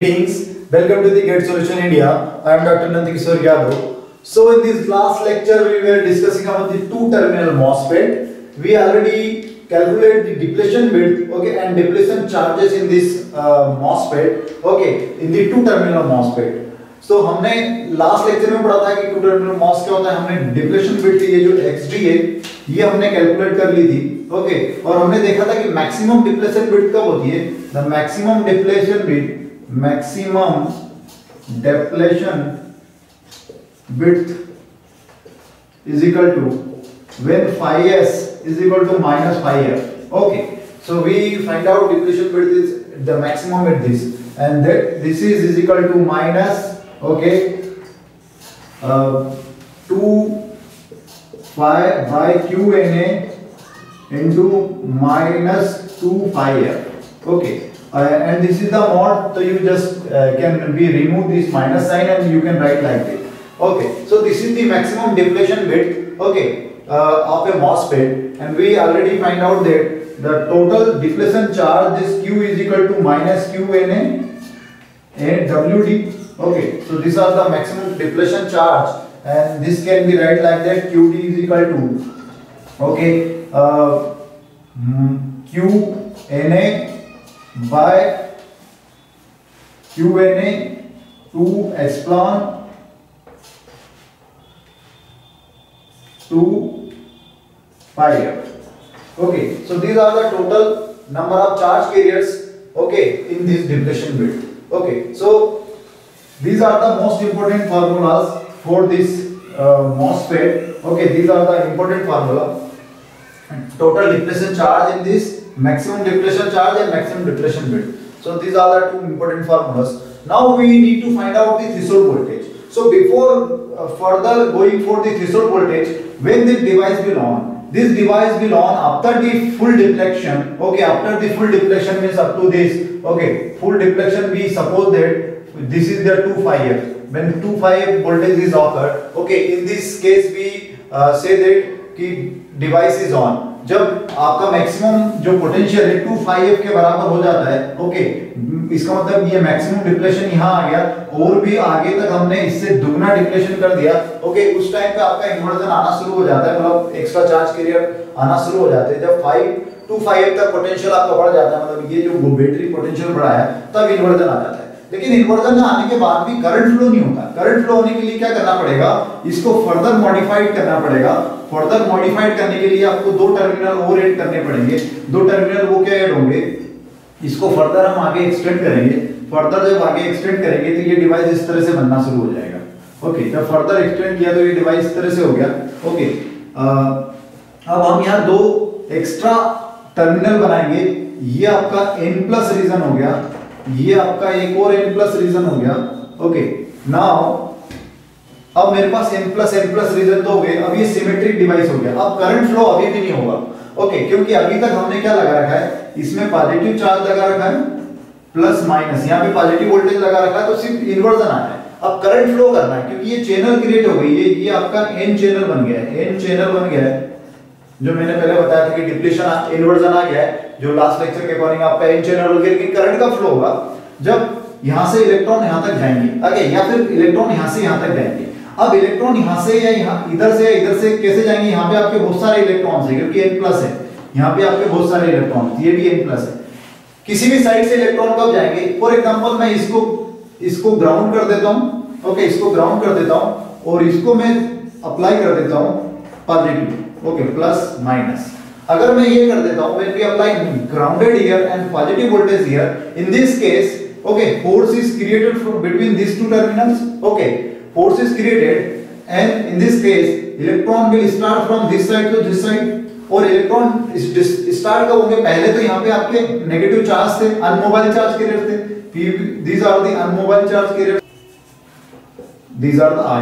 Greetings, welcome to the Gate Solution India. I am Dr. Nandikishore Yadav. So in this last lecture we were discussing about the two-terminal MOSFET. We already calculated the depletion width, okay, and depletion charges in this MOSFET, okay, in the two-terminal MOSFET. So हमने last lecture में पढ़ा था कि to terminal moss क्या होता है. हमने depletion width ये जो XD है ये हमने कैलकुलेट कर ली थी, ओके, और हमने देखा था कि मैक्सिमम डिप्लेशन विड्थ कब होती है. The maximum depletion width is equal to when phi s is equal to minus phi f. Okay, so we find out depletion width is the maximum with this, and that this is equal to minus, okay, 2 phi by q n a into minus 2 phi f. Okay, and this is the mod, so you just can be remove this minus sign and you can write like this. Okay, so this is the maximum depletion width, okay, of a MOSFET, and we already find out that the total depletion charge, this Q is equal to minus Q N A and WD. Okay, so these are the maximum depletion charge, and this can be write like that. QD is equal to, okay, Q N A by Q N A to epsilon 2 pi f. Okay, so these are the total number of charge carriers, okay, in this depletion width. Okay, so these are the most important formulas for this MOSFET. Okay, these are the important formula. Total depletion charge in this, maximum depletion charge and maximum depletion width. So these are the two important formulas. Now we need to find out the threshold voltage. So before further going for the threshold voltage, when this device will on, this device will on after the full depletion. Okay, after the full depletion means up to this. Okay, full depletion, we suppose that this is the 2 phi f. When 2 phi f voltage is occurred, okay, in this case we say that कि device is on. जब आपका maximum जो potential है 2 phi f के बराबर हो जाता है, ओके, इसका मतलब ये मैक्सिमम डिप्लेशन यहाँ आ गया, और भी आगे तक हमने इससे दुगना डिप्लेशन कर दिया. ओके, उस टाइम पे आपका इन्वर्जन आना शुरू हो जाता है, मतलब एक्स्ट्रा चार्ज कैरियर आना शुरू हो जाते हैं. जब 2 phi f तक पोटेंशियल आपका बढ़ जाता है, मतलब ये जो बैटरी पोटेंशियल बढ़ा है, तब इन्वर्जन आ जाता है. लेकिन इन्वर्जन आने के बाद भी करंट फ्लो नहीं होता. करंट फ्लो होने के लिए क्या करना पड़ेगा, इसको फर्दर मॉडिफाइड करना पड़ेगा. फर्दर मॉडिफाइड करने के लिए आपको दो टर्मिनल और ऐड करने पड़ेंगे. दो टर्मिनल वो क्या ऐड होंगे, इसको फर्दर हम आगे एक्सटेंड करेंगे. फर्दर जब आगे एक्सटेंड करेंगे तो ये डिवाइस इस तरह से बनना शुरू हो जाएगा. ओके, जब फर्दर एक्सटेंड किया तो ये डिवाइस इस तरह से हो गया. ओके, अब हम यहाँ दो एक्स्ट्रा टर्मिनल बनाएंगे. ये आपका n प्लस रीजन हो गया, ये आपका एक और n प्लस रीजन हो गया. ओके, नाउ अब मेरे पास n प्लस रीजन तो हो गए. अब ये सिमेट्रिक डिवाइस हो गया. अब करंट फ्लो अभी भी नहीं होगा. ओके, क्योंकि अभी तक हमने क्या लगा रखा है, इसमें पॉजिटिव चार्ज लगा रखा है, प्लस माइनस, यहाँ पे पॉजिटिव वोल्टेज लगा रखा है, तो सिर्फ इन्वर्जन आना है. अब करंट फ्लो करना है, क्योंकि ये चैनल क्रिएट हो गई है. ये आपका n चैनल बन गया है, n चैनल बन गया है, जो मैंने पहले बताया था कि डिप्लेशन इन्वर्जन आ गया है, जो लास्ट लेक्चर के अकॉर्डिंग आपका n चैनल हो गया. लेकिन करंट का फ्लो होगा जब यहाँ से इलेक्ट्रॉन यहाँ तक जाएंगे, ओके, या फिर इलेक्ट्रॉन यहाँ से यहाँ तक जाएंगे. अब इलेक्ट्रॉन यहाँ से या यहाँ इधर से कैसे जाएंगे, यहाँ पे आपके बहुत सारे इलेक्ट्रॉन्स हैं, क्योंकि n प्लस है, यहाँ पे आपके बहुत सारे इलेक्ट्रॉन, ये भी n प्लस है. किसी भी साइड से इलेक्ट्रॉन कब जाएंगे, फॉर एग्जांपल मैं इसको ग्राउंड कर देता हूँ. ओके, इसको ग्राउंड कर देता हूँ और इसको मैं अप्लाई कर देता हूँ पॉजिटिव, ओके, प्लस माइनस. अगर मैं ये कर देता हूँ, when we apply grounded here and positive voltage here, in this case, okay, force is created from between these two terminals. Okay, force is created, and in this case electron will start from this side to this side. और electron start कब होंगे, पहले तो यहाँ पे आपके negative charge थे, immobile charge carrier थे. these are the unmobile charge carriers, these are the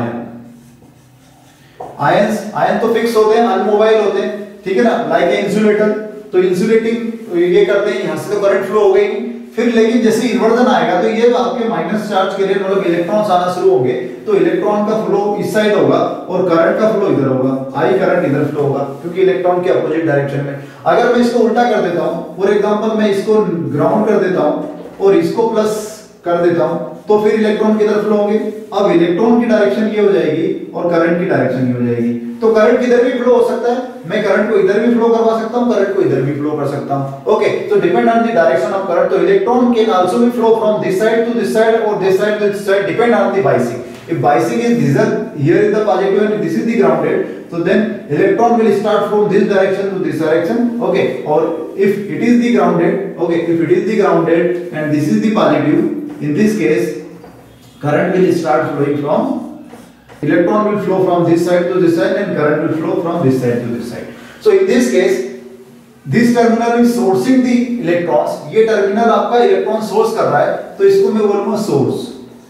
ion तो फिक्स होते हैं, अनमोबाइल होते हैं, ठीक है ना, लाइक इंसुलेटर. तो इंसुलेटिंग ये करते हैं, यहाँ से तो करंट फ्लो हो गई. फिर लेकिन जैसे इन्वर्जन आएगा तो ये आपके माइनस चार्ज कैरियर, मतलब इलेक्ट्रॉन्स आना शुरू होंगे, तो इलेक्ट्रॉन का फ्लो इस साइड होगा और करंट का फ्लो इधर होगा. आई करंट इधर फ्लो होगा, क्योंकि इलेक्ट्रॉन के अपोजिट डायरेक्शन में. अगर मैं इसको उल्टा कर देता हूं, फॉर एग्जांपल मैं इसको ग्राउंड कर देता हूं और इसको प्लस कर देता हूं तो फिर इलेक्ट्रॉन किधर फ्लो होंगे? अब इलेक्ट्रॉन की डायरेक्शन ये हो जाएगी और करंट की डायरेक्शन ये हो जाएगी। तो करंट किधर भी फ्लो हो सकता है, मैं करंट को इधर भी फ्लो करवा सकता हूं, करंट को इधर भी फ्लो कर सकता हूं। ओके, तो depend on the direction of current, तो electron can also be flow from this side to this side और this side to this side, depend on the biasing. If biasing is here is the positive and this is the grounded, so then electron will start from this direction to this direction. Okay, or if it is the grounded, okay, if it is the grounded and this is the positive, in this case current will start flowing from, electron will flow from this side to this side and current will flow from this side to this side. So in this case this terminal is sourcing the electrons, ये terminal आपका electron source कर रहा है, तो इसको मैं बोलूंगा source।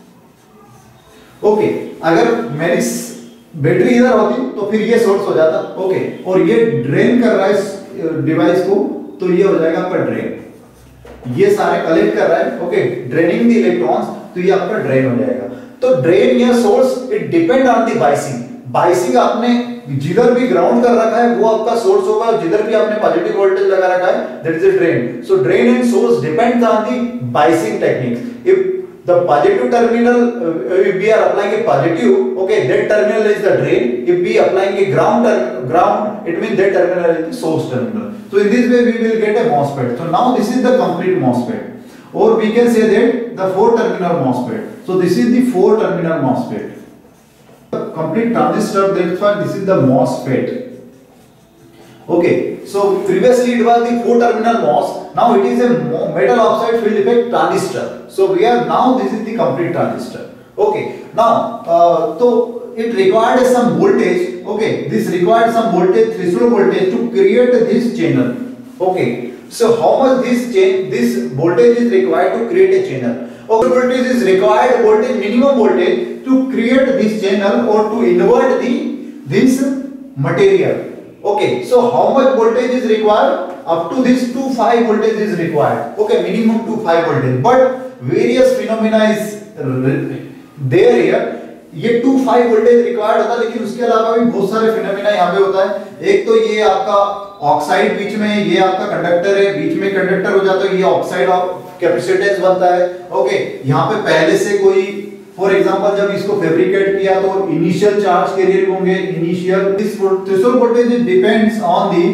Okay, अगर मेरी बैटरी इधर होती तो फिर ये सोर्स हो जाता। ओके, और ये ड्रेन कर रहा है इस डिवाइस को, तो ये हो जाएगा आपका ड्रेन। ये सारे कलेक्ट कर रहा है, ओके, ड्रेनिंग द इलेक्ट्रॉन्स, तो ये आपका ड्रेन हो जाएगा। तो ड्रेन या source it depend on the biasing. Biasing आपने जिधर भी ग्राउंड कर रखा है वो आपका सोर्स होगा, जिधर भी आपने पॉजिटिव वोल्टेज लगा रखा है that is a drain. So drain and source depends on the biasing techniques. If the positive terminal, if we are applying a positive, okay, that terminal is the drain. If we applying a ground, it means that terminal is the source terminal. So in this way we will get a MOSFET. So now this is the complete MOSFET, or we can say that the 4 terminal MOSFET. So this is the 4 terminal MOSFET, complete transistor, that's why this is the MOSFET. Okay, so previously it was the 4 terminal MOS, now it is a metal oxide field effect transistor. So we are now, this is the complete transistor. Okay, now so it required some voltage. Okay, this required some voltage, threshold voltage, to create this channel. Okay, so how much this voltage is required to create a channel? Okay, voltage is required, voltage, minimum voltage, to create this channel or to invert this material. Okay, so how much voltage is required? Up to this 2.5 voltage is required. Okay, minimum 2.5 voltage, but various phenomena is there here. ये 2.5 voltage required होता है, लेकिन उसके अलावा भी बहुत सारे phenomena यहाँ पे होता है। एक तो ये आपका ऑक्साइड बीच में, ये आपका कंडक्टर है, बीच में कंडक्टर हो जाता है, ये ऑक्साइड कैपेसिटेंस बनता है। ओके, यहाँ पे पहले से कोई, फॉर एग्जांपल जब इसको फैब्रिकेट किया तो इनिशियल चार्ज कैरियर होंगे, initial this threshold voltage depends on the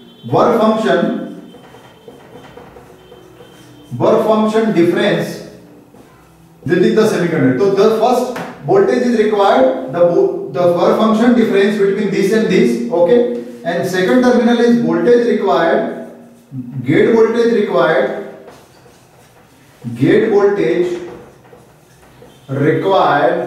work function difference, that is the semiconductor. So the first voltage is required, the work function difference between this and this, okay, and second terminal is voltage required, gate voltage required, gate voltage required.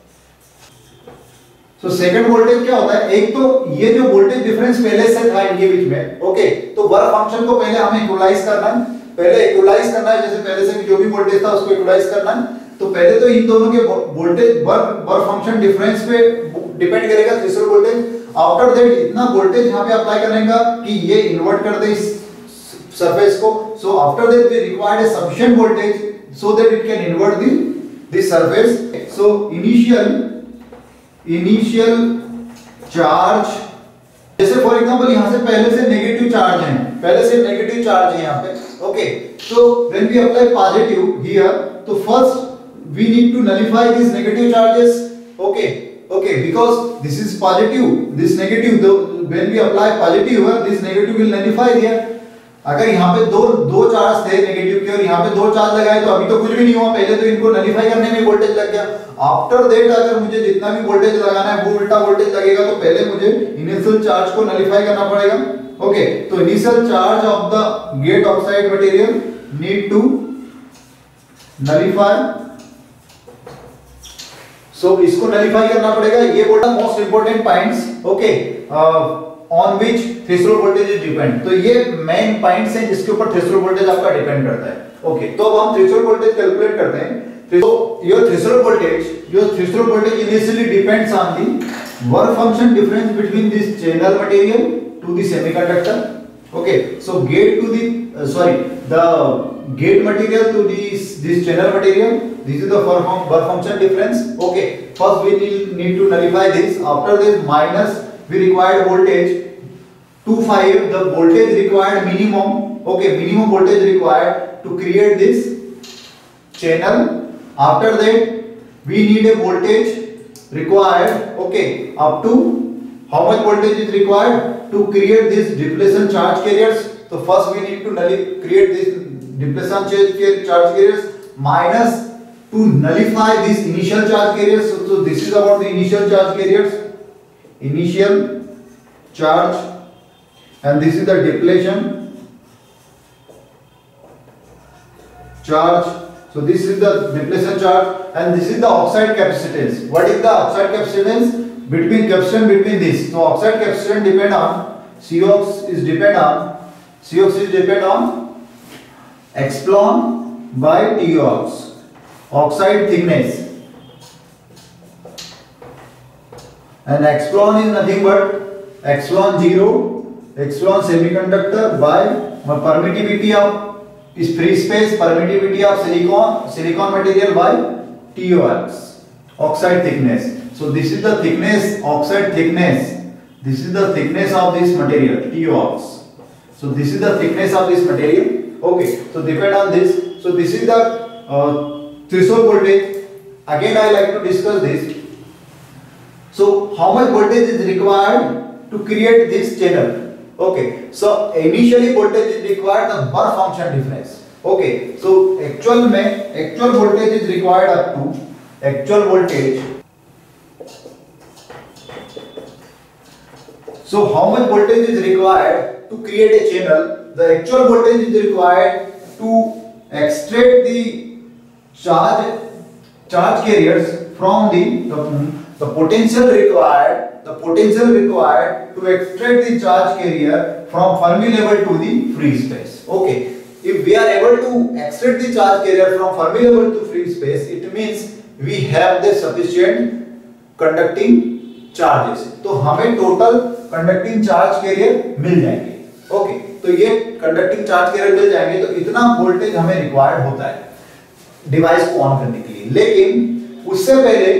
So second voltage क्या होता है? एक तो ये जो voltage difference पहले से था इनके बीच में, okay, तो वर्क फंक्शन को पहले हमें इक्वलाइज करना है, जैसे पहले से जो भी वोल्टेज था उसको इक्वलाइज करना है। तो पहले तो इन दोनों के वोल्टेज वर्क फंक्शन डिफरेंस पे डिपेंड करेगा थ्रेशोल्ड वोल्टेज। आफ्टर दैट इतना वोल्टेज यहाँ पे अप्लाई करने का कि ये इन्वर्ट कर दे इस सरफेस को। So after that we required a sufficient voltage so that it can invert this surface. So initial charge, जैसे फॉर एग्जांपल यहाँ से पहले से नेगेटिव चार्ज है यहाँ पे, okay, so when we apply positive here, so first we need to nullify these negative charges, okay, because this is positive, this negative, when we apply positive here, this negative will nullify here. अगर यहाँ पे दो charge थे negative के और यहाँ पे 2 charge लगाए तो अभी तो कुछ भी नहीं हुआ, पहले तो इनको नलिफाई करने में वोल्टेज लग गया। आफ्टर दैट अगर मुझे जितना भी वोल्टेज लगाना है वो उल्टा वोल्टेज लगेगा, तो पहले मुझे इनिशियल चार्ज को नलिफाई करना पड़ेगा। ओके, तो initial charge of the gate oxide material need to nullify, so इसको नलिफाई करना पड़ेगा। ये बोला most important points, okay, on which threshold voltage is depend. तो ये मेन पॉइंट्स हैं जिसके ऊपर थ्रेशोल्ड वोल्टेज आपका डिपेंड करता है। ओके, तो अब हम थ्रेशोल्ड वोल्टेज कैलकुलेट करते हैं। तो your threshold voltage initially depends on the work function difference between this channel material to the semiconductor. Okay, so gate to the gate material to this channel material, this is the work function difference. Okay, first we need to nullify this. After this minus we required voltage 2.5, the voltage required minimum, okay, minimum voltage required to create this channel. After that we need a voltage required, okay, up to how much voltage is required to create these depletion charge carriers. So first we need to create these depletion charge carriers minus to nullify these initial charge carriers. So this is about the initial charge carriers, initial charge, and this is the depletion charge. So this is the depletion charge and this is the oxide capacitance. What is the oxide capacitance? Between capacitance between this. So oxide capacitance depend on Cox is depend on epsilon by Tox. Oxide thickness, and epsilon is nothing but epsilon 0, epsilon semiconductor by permittivity of is free space, permittivity of silicon material by Tox, oxide thickness. So this is the thickness, oxide thickness. This is the thickness of this material, Tox. So this is the thickness of this material. Okay, so depend on this. So this is the threshold voltage. Again I like to discuss this. So how much voltage is required to create this channel? Okay, so initially voltage is required the Burr function difference. Okay, so actual voltage is required up to actual voltage. So how much voltage is required to create a channel? The actual voltage is required to extract the charge carriers from the potential required. The potential required to extract the charge carrier from Fermi level to the free space. Okay, if we are able to extract the charge carrier from Fermi level to free space, it means we have the sufficient conducting charges. तो हमें total conducting charge carrier मिल जाएंगे. Okay, तो ये conducting charge carrier मिल जाएंगे तो इतना वोल्टेज हमें रिक्वायर्ड होता है डिवाइस को ऑन करने के लिए. लेकिन उससे पहले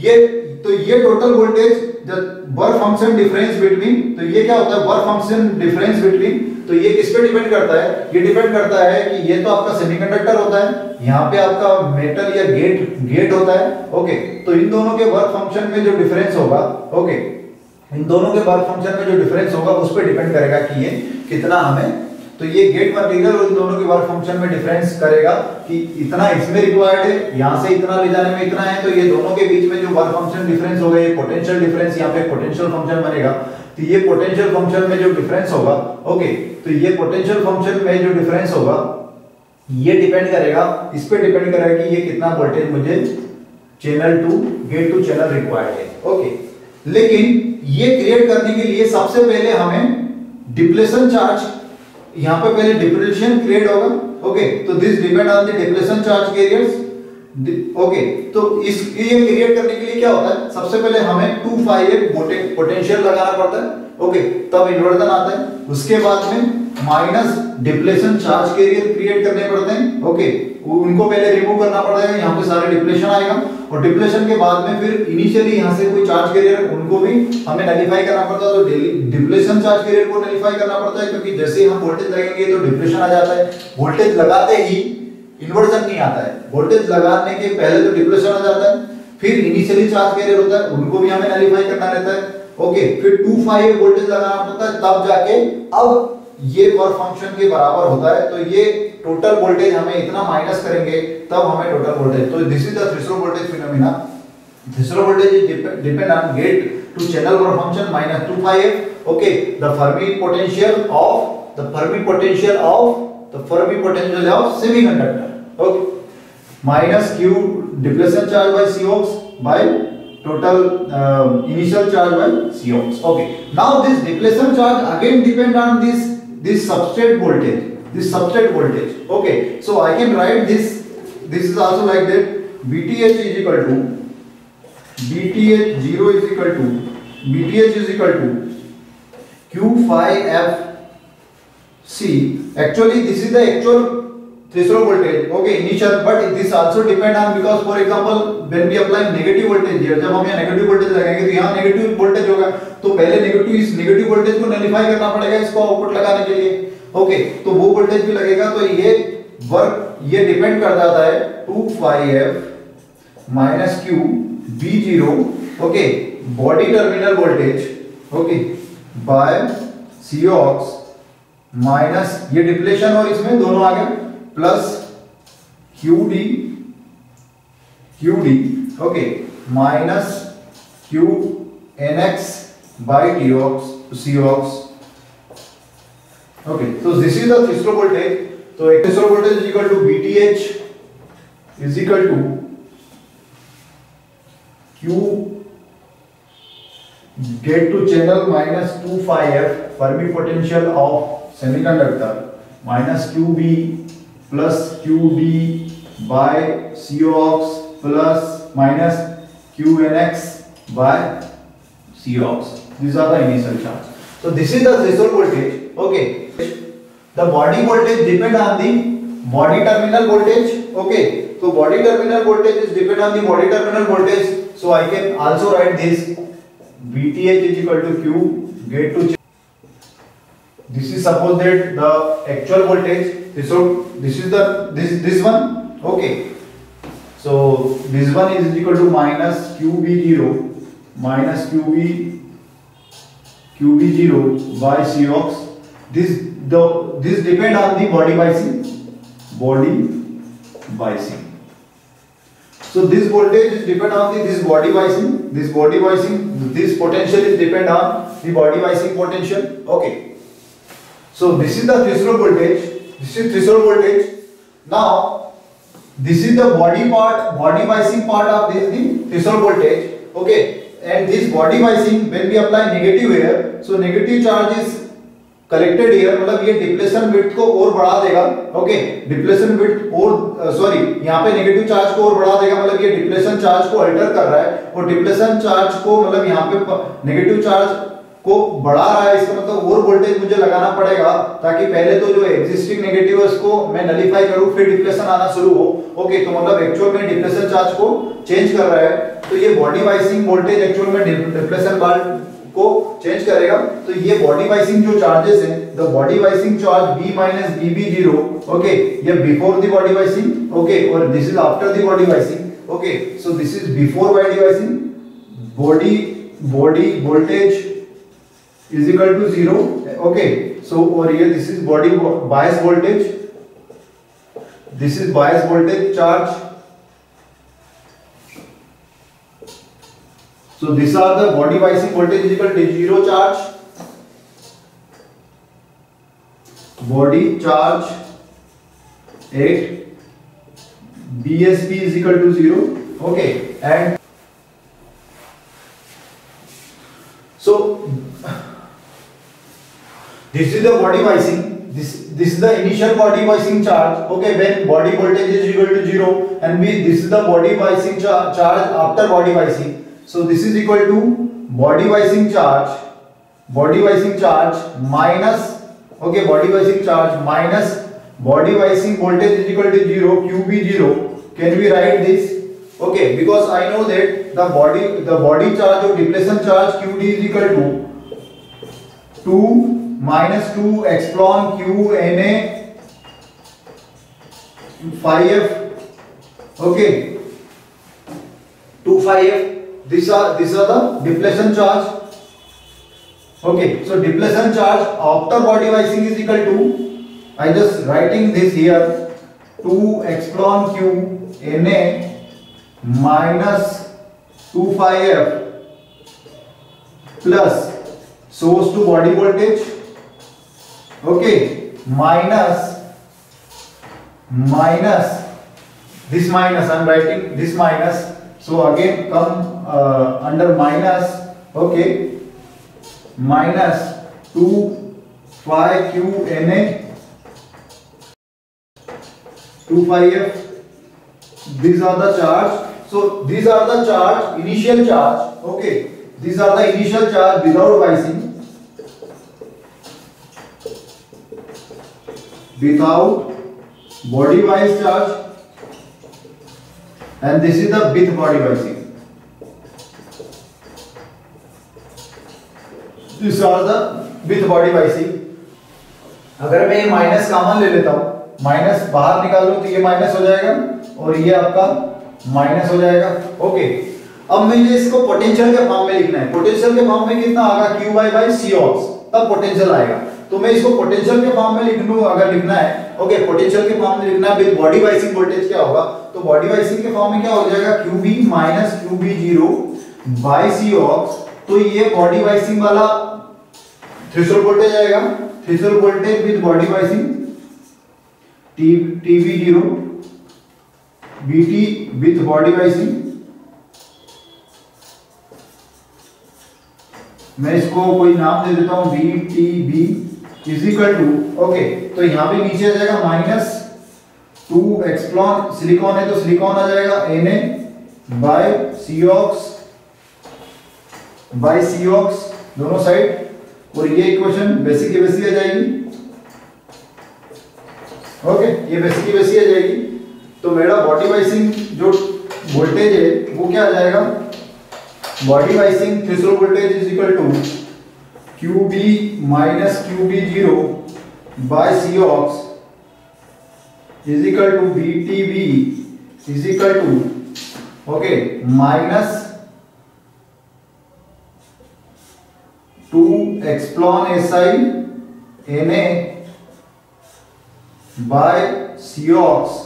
ये total voltage Burr function difference between, तो ये क्या होता है Burr फंक्शन डिफरेंस बिटवीन, तो ये किस पे डिपेंड करता है? ये डिपेंड करता है कि ये तो आपका सेमीकंडक्टर होता है, यहाँ पे आपका मेटल या गेट होता है. ओके, तो इन दोनों के वर्क फंक्शन में जो डिफरेंस होगा, ओके, इन दोनों के वर्क फंक्शन में जो डिफरेंस होगा उस पे डिपेंड करेगा कि ये कितना हमें, तो ये गेट मटेरियल और इन दोनों के वर्क फंक्शन में डिफरेंस करेगा कि इतना इसमें रिक्वायर्ड है, यहाँ से इतना ले जाने में इतना है, तो ये दोनों के बीच में जो वर्क फंक्शन डिफरेंस होगा, ये पोटेंशियल डिफरेंस, यहाँ पे पोटेंशियल फंक्शन बनेगा. तो ये पोटेंशियल फंक्शन में जो डिफरेंस होगा, ओके, तो ये पोटेंशियल फंक्शन में जो डिफरेंस होगा ये डिपेंड करेगा, इस पे डिपेंड करेगा कि ये कितना वोल्टेज मुझे channel to gate to channel required है. ओके, लेकिन ये क्रिएट करने के लिए सबसे पहले हमें डिप्लेशन चार्ज, यहाँ पे पहले डिप्लेशन क्रिएट होगा. ओके, तो this depend on the depletion charge carriers. Okay, तो इस ये क्रिएट करने के लिए क्या होता है? सबसे पहले हमें 2πf पोटेंशियल लगाना पड़ता है. ओके, तब इन्वर्जन आता है. उसके बाद में minus depletion charge carrier create करने पड़ते हैं. ओके, उनको पहले रिमूव करना पड़ता है, यहाँ पे सारे डिप्लेशन आएगा और डिप्लेशन के बाद में फिर इनिशियली यहाँ से कोई चार्ज कैरियर उनको भी हमें नलिफाई करना पड़ता है. तो डिप्लेशन चार्ज कैरियर को नलिफाई करना पड़ता है क्योंकि जैसे ही हम वोल्टेज लगेंगे तो डिप्लेशन आ जाता है. वोल्टेज लगाते ही इन्वर्जन नहीं आता है, वोल्टेज लगाने के पहले तो डिप्लेशन आ जाता है, फिर इनिशियली चार्ज कैरियर होता है, उनको भी हमें नलिफाई करना रहता है. ओके, फिर 2πf वोल्टेज लगाना पड़ता है, तब जाके अब ये वर्क फंक्शन के बराबर होता है. तो ये टोटल वोल्टेज हमें इतना माइनस करेंगे तब हमें टोटल वोल्टेज. तो this is the threshold voltage phenomena. Threshold voltage is depend on gate to channel work function minus 2πf. Okay, the Fermi potential of semiconductor. Okay, minus q depletion charge by Cox by total initial charge by Cox. Okay, now this depletion charge again depend on this substrate voltage. Okay, so I can write this is also like that. Bth is equal to Bth0 is equal to Bth is equal to q phi f c. Actually this is the actual threshold voltage. Okay, initial, but this also depend on, because for example when we apply negative voltage here, जब हम यहाँ negative voltage लगाएंगे तो यहाँ negative voltage होगा, तो पहले इस नेगेटिव वोल्टेज को नलिफाई करना पड़ेगा इसको आउटपुट लगाने के लिए. ओके, तो वो वोल्टेज भी लगेगा. तो ये वर्क ये डिपेंड कर जाता है 2πf minus Q V0, okay, body terminal voltage, okay, by COX minus ये डिप्लेशन और इसमें दोनों आ गए plus QD, okay, minus QNX by COX, okay, so this is the threshold voltage. So threshold voltage is equal to VTH is equal to Q get to channel minus 2πf Fermi potential of semiconductor minus QB plus QD by COX plus minus QNX by COX. These are the initial charge. So this is the threshold voltage. Okay, the body voltage depend on the body terminal voltage. Okay, so body terminal voltage is depend on the body terminal voltage. So I can also write this VTH is equal to Q get to. This is suppose that the actual voltage. So this is the this one. Okay, so this one is equal to minus QB0 minus QB0 by COX. This depend on the body biasing. So this voltage is depend on this body biasing. This potential is depend on the body biasing potential. Okay. So this is the threshold voltage. Now this is the body biasing part of this the threshold voltage. Okay. And this body biasing, when we apply negative here, so negative charge is collected here, मतलब ये depletion width को और बढ़ा देगा. Okay, depletion width और sorry यहाँ पे negative charge को और बढ़ा देगा, मतलब ये डिप्लेशन चार्ज को अल्टर कर रहा है और डिप्लेशन चार्ज को मतलब यहाँ पे नेगेटिव चार्ज को बढ़ा रहा है. इसका मतलब और वोल्टेज मुझे लगाना पड़ेगा ताकि पहले तो जो एग्जिस्टिंग नेगेटिव है उसको मैं नलिफाई करूं, फिर डिप्लेशन आना शुरू हो. ओके, तो मतलब एक्चुअल में डिप्लेशन चार्ज को चेंज कर रहा है. तो ये बॉडी बाइसिंग वोल्टेज एक्चुअल में डिप्लेशन को चेंज करेगा. तो ये बॉडी बाइसिंग जो चार्जेस हैं, the body biasing charge B minus BB0, okay, ये before the body biasing, okay, और this is after the body biasing. Okay, so this is before body biasing. Body voltage is equal to 0. Okay, so over here this is body bias voltage, this is bias voltage charge. So these are the body biasing voltage is equal to 0 charge, body charge at BSP is equal to 0. Okay, and so this is the body biasing. This is the initial body biasing charge. Okay, when body voltage is equal to 0, and this is the body biasing charge after body biasing. So this is equal to body biasing charge minus, okay, body biasing charge minus body biasing voltage is equal to 0, QB0. Can we write this? Okay, because I know that the body charge or depletion charge QD is equal to 2 minus 2 epsilon Q Na phi f. Okay, 2 phi f. These are the depletion charge. Okay, so depletion charge after body biasing is equal to, I just writing this here, 2 epsilon Q Na minus 2 phi f plus source to body voltage. Okay, minus this minus, I am writing this minus, so again come under minus. Okay, minus 2 phi Q Na 2 phi f. These are the charge. So these are the charge, initial charge. Okay, these are the initial charge without biasing. Without body bias charge, and this is the with body biasing. These are the with body biasing. अगर मैं minus common ले लेता हूं, minus बाहर निकालो तो ये minus हो जाएगा और ये आपका माइनस हो जाएगा। ओके, अब मुझे इसको पोटेंशियल के फॉर्म में लिखना है। पोटेंशियल के फॉर्म में कितना आएगा, Q by by C ox, तब पोटेंशियल आएगा। तो मैं इसको पोटेंशियल के फॉर्म में लिख लूं, अगर लिखना है ओके, पोटेंशियल के फॉर्म में लिखना है विद बॉडी बाइसिंग वोल्टेज क्या होगा, तो बॉडी बाइसिंग के फॉर्म में क्या हो जाएगा, QB minus QB0 by C ox. तो ये बॉडी बाइसिंग वाला थ्रेशोल्ड वोल्टेज आएगा, threshold voltage with body biasing TB0 BT with body biasing. मैं इसको कोई नाम दे देता हूं BTB is equal to okay, तो यहां पे नीचे आ जाएगा माइनस 2 एक्सप्लॉन, सिलिकॉन है तो सिलिकॉन आ जाएगा Na बाय सीऑक्स दोनों साइड, और ये इक्वेशन बेसिक की बेसिक आ जाएगी। ओके, ये बेसिक की बेसिक आ जाएगी। तो मेरा बॉडी बाइसिंग जो वोल्टेज है वो क्या आ जाएगा, body biasing threshold voltage is equal to QB minus QB0 by C ox is equal to BTB is equal to okay minus 2 epsilon SI Na by C ox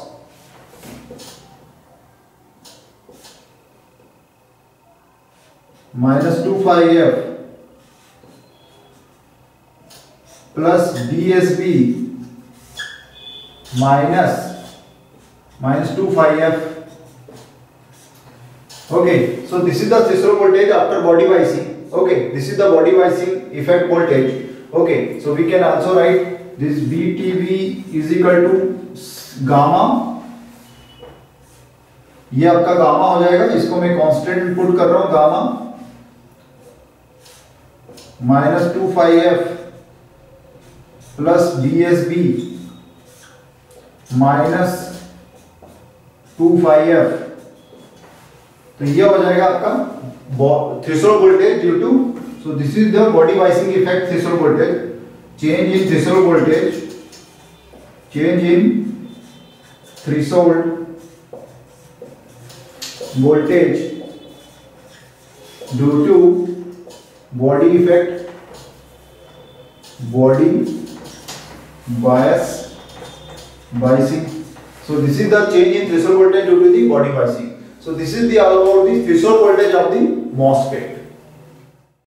minus 2πf plus DSB minus 2πf। Okay, so this is the threshold voltage after body biasing. Okay, this is the body biasing effect voltage. Okay, so we can also write this BTB is equal to gamma, ये आपका gamma हो जाएगा, इसको मैं constant put कर रहा हूं, gamma minus 2πf plus DSB minus 2πf। तो ये हो जाएगा आपका threshold voltage due to, so this is the body biasing effect threshold voltage, change in threshold voltage, change in threshold voltage due to body effect, body biasing. So this is the change in threshold voltage due to the body biasing. So this is the all about the threshold voltage of the MOSFET.